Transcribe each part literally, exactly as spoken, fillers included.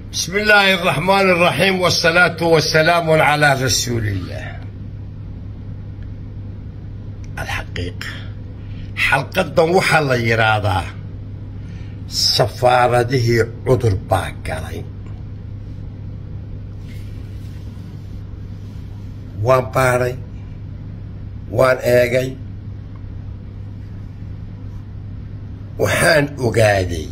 بسم الله الرحمن الرحيم والصلاة والسلام على رسول الله. الحقيقة حلقة وحا لا يرادا سفارته عذر باقالي وان باري وان ايغي وحان اوغادي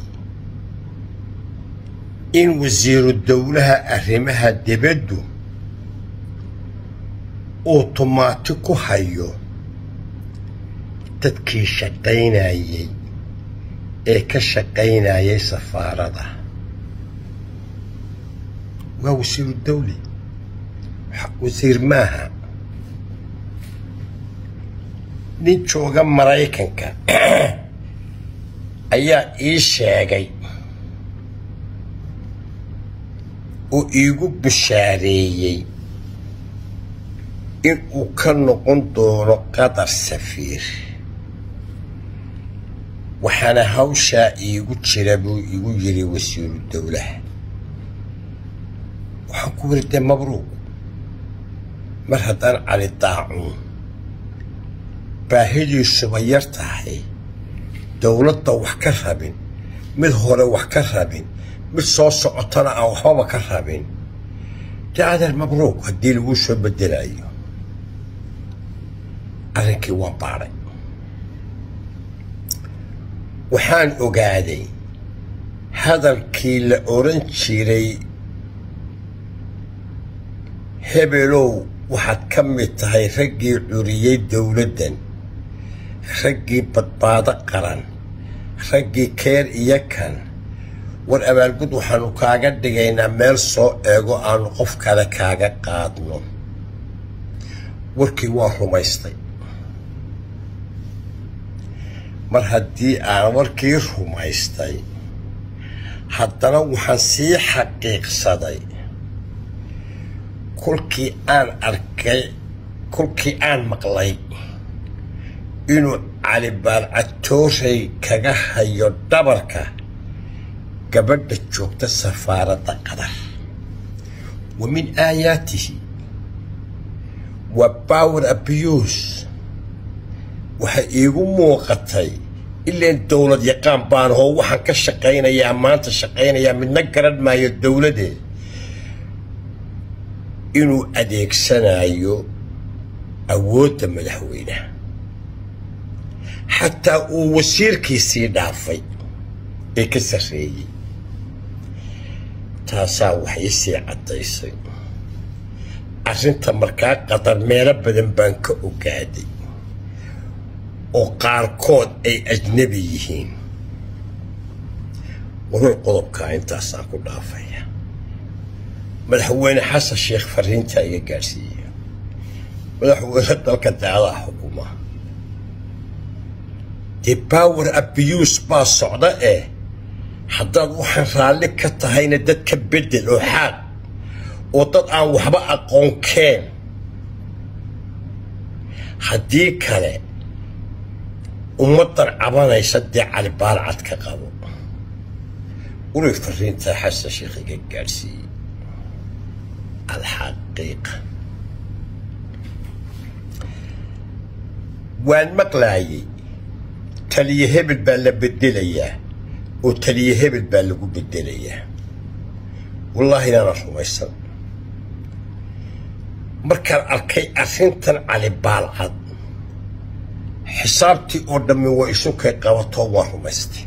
إن وزير الدولة أرمها دبدو أوتوماتيكو هايو تدكي شقينا يي إيكا شقينا يي سفارة ده ووزير الدولة وزير ماها نيتشوغا مرايكنكا أيا إيشاقي oo iigu bishaareeyay in uu ka noqon doono qadar safiir waxaana hawshaa iigu jira buu igu yiri wasiiru dowlaha waxaan ku wariday mabruuq mar haddaan cali daacuun baahidiisuba yar tahay dowladda wax ka rabin mid hore wax ka rabin mid soo socotana aan waxbaba ka rabin dee adeer mabruuq haddii lagu soo bedelayo arrinkii waan baadhay waxaan ogaaday hadalkii la oran jiray hebelow waxaad ka mid tahay raggii curiyey dowladdan raggii badbaado qaran raggii keer iyo kan war abaalgud waxaanu kaaga dhigaynaa meel soo eego aanu qof kale kaaga qaadno warkii waa rumaystay mar haddii aan warkii rumaystay haddana waxaan sii xaqiiqsaday kolkii aan arkay kolkii aan maqlay inuu cali baalcatooray kaga hayo dhabarka gabadha joogta safaaradda qadar ومن آياته وباور أبيوس وحيقو موقتي إلا الدولة يقام بان هو وحن كشقين يا مانتا شقين يا من نقرد ما الدولة دي إنو أديك سنايو أود مدحوينه حتى وسير كيسي دافي إكسري taasaa waxay sii caddaysay arrinta markaa qadar meelo badan baan ka ogaaday oo qaarkood ay ajnabi yihiin wuxuu qodobkaa intaasaan ku dhaafaya madaxweyne xasan sheekh fariinta iga gaarsiiya madaxweyne dalka dacdaha xukuma dee power abuse baa socda eh haddaad waxaan raalli ka tahayna dad ka bedel oo xaaq oo dad aan waxba aqoonkeen haddii kale ummaddan cabanaysa dee cali baalcad ka qabo uli fariinta xasan sheekh iga gaadhsiiyey alxaqiiqa waan maqlaayay taliye hebel baa la bedelayaa وتليه هبل بالغو بدليه والله انا رميسن markaan arkay arrintan cali baalcad xisaabtii oo dhammi waa isu kay qabato waa rumaystay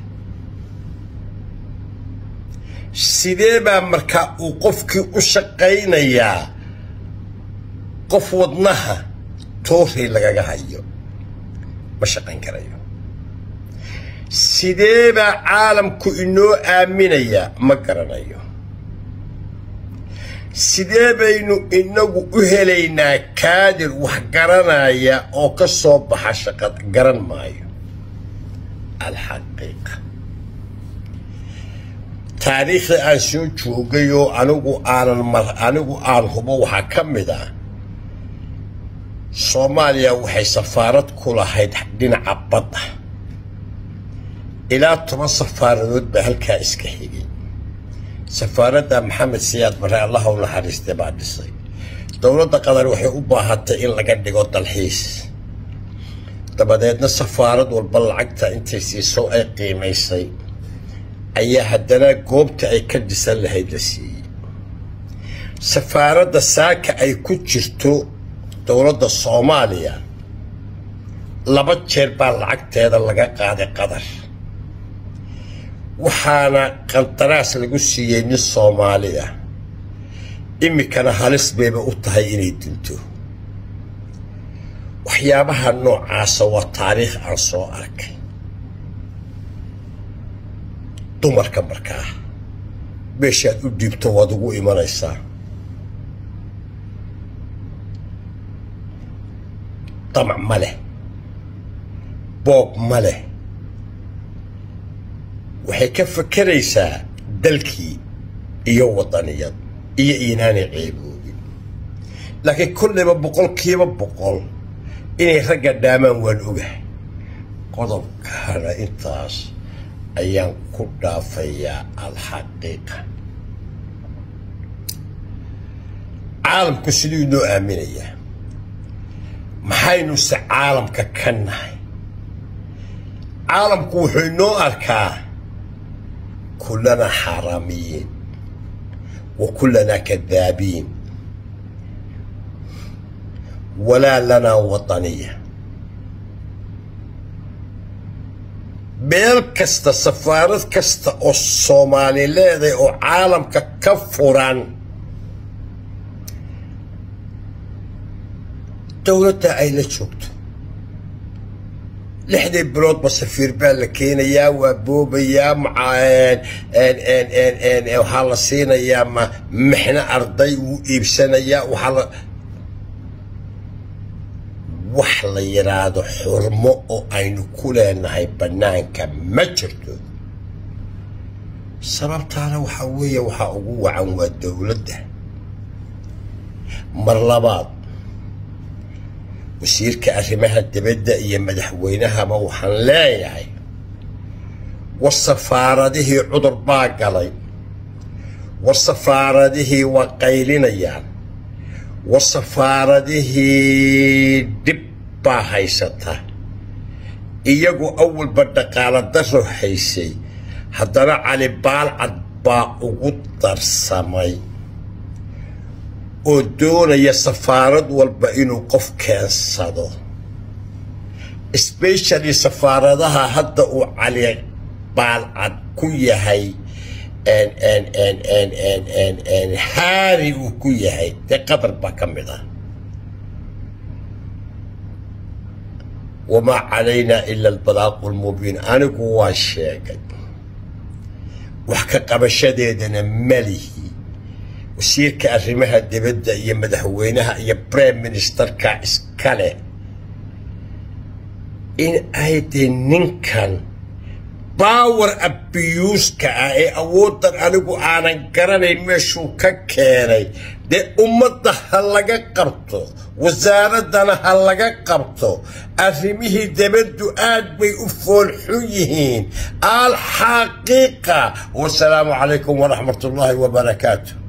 sidee baa markaa uu qofkii u shaqaynayaa qof wadnaha tooray lagaga hayo ma shaqayn karayo sidee baa caalamku inoo aaminaya ma garanayo sidee baynu inagu u helaynaa kaadir wax garanaya oo ka soo baxa shaqad garan maayo alxaqiiqa taariikhda aan soo joogay oo anigu aanan mar anigu aan hubo waxaa ka mid ah soomaaliya waxay safaarad ku lahayd dhinaca badda ilaa toban safaaradood baa halkaa iska xigay سفارة محمد سياد برا الله ونحرسته بعد الصيف دولة قدر وحي أباهات إن لقد قلت الحيس تبدأنا السفارة والبلعقة انت سيسو أي قيمة يصي أي هدنا قوبت أي كدس اللي هيدسي سفارة الساكة أي كتشرتو دولة الصومالية لبتشير بالعقة هذا لقى قاعد قدر وحانا قنطراس لقسيين الصومالية إمي كان هالس بيبا أطهي إني دنتو وحيابها النوع عاسا والتاريخ عن صوارك دمر كمركاه بيشاد أديبتو ودقو إيمانيسا طمع ماله بوب ماله waxay ka fakaraysaa dalkii iyo wadaniyad iyo inaanay ceeboobin laakiin kulliba boqolkiiba boqol inay ragga dhaamaan waan ogahay qodobkana intaas ayaan ku dhaafayaa alxaqiiqa caalamku siduu inoo aaminayaa maxaynu se caalamka ka nahay caalamku wuxuu inoo arkaa كلنا حراميين وكلنا كذابين ولا لنا وطنية بيل كستا سفارة كستا الصومالي لذي وعالم ككفران دولتها أين شوكت لحدي برود بسفير بالكين يا وابوب يا مع ان ان ان ان وحال سينا يا ما محنا ارضي ويبسنا يا وحال وحل يراد حرمه او اين كلنا هي بنانك ما جرتو سببتها وحويه وحا ugu wacan waa dawladda marlabaad wasiirka arrimaha dibadda iyo madaxweynaha ma waxaan leeyahay wasafaaradihii cudur baa galay wasafaaradihii waa qaylinayaan wasafaaradihii dib baa haysata iyagu awalba dhaqaala daro haysay haddana cali baalcad baa ugu darsamay oo doonaya safaarad walba inuu qof keensado especially safaaradaha hadda uu cali baalcad ku yahay en en en en en en en haari uu ku yahay dee qatar baa ka mid ah wamaa calaynaa ila albalaaqu lmubiin anigu waa sheegay wax ka qabashadeedana malihi wasiirka arrimaha dibadda iyo madaxweynaha iyo prime ministerka iskale in ay de ninkan power abuse-ka ah ee awooddan anigu aanan garanayn meeshuu ka keenay dee ummadda ha laga qabto wasaaraddana ha laga qabto arrimihii dibaddu aad bay u foolxun yihiin alxaqiiqa wasalaamu calaykum waraxmat ullaahi wabarakaatu